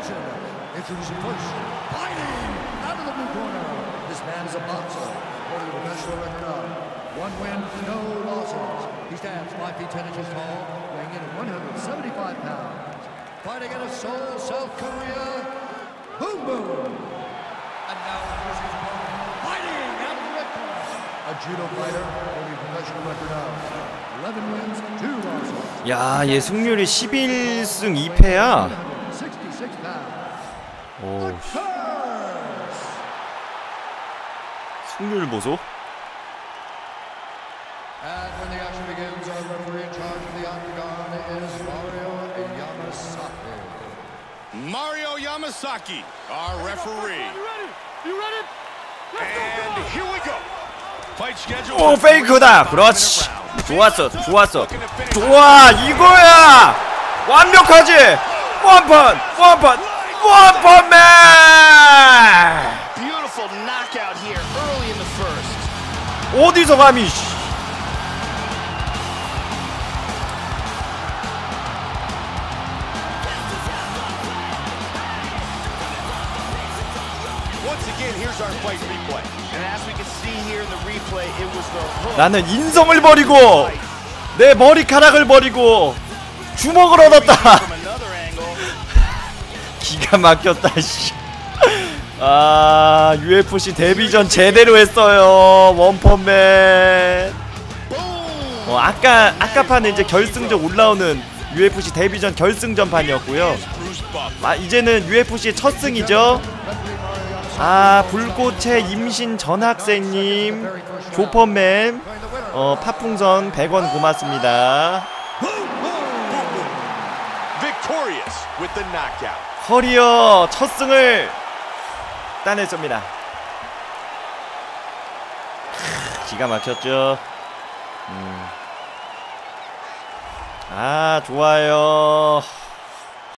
attention. Introducing first, fighting out of the blue corner. This man is a boxer, holding a professional record of 1 win, no losses. He stands 5 feet 10 inches tall, weighing in at 175 pounds. Fighting out of Seoul, South Korea, Boom Boom. And now here's his opponent, fighting out of the red corner. A judo fighter, holding a professional record of 11 wins, 2 losses. 야, 얘 승률이 11승 2패야. 166 pounds. 오, 승률 보소. And when the action begins, our referee in charge of the octagon is Mario Yamasaki. Mario Yamasaki, our referee. You ready? You ready? And here we go. Fight schedule. 오, 페이크다. 그렇지. 좋았어, 좋았어. 좋아, 이거야. 완벽하지. 원펀, 원펀, 원펀맨. Beautiful knockout here early in the first. 어디서 감히. Once again, here's our fight replay. And as we can see here in the replay, it was the hook. 나는 인성을 버리고 내 머리카락을 버리고 주먹을 얻었다. From another angle. 기가 막혔다 씨. 아, UFC 데뷔전 제대로 했어요. 원펀맨. 아까 판은 이제 결승전 올라오는 UFC 데뷔전 결승전 판이었고요. 이제는 UFC 첫 승이죠. 아, 불꽃의 임신 전 학생님 조펀맨 파풍선 100원 고맙습니다. 커리어 첫 승을 따냈습니다. 기가 막혔죠. 아, 좋아요.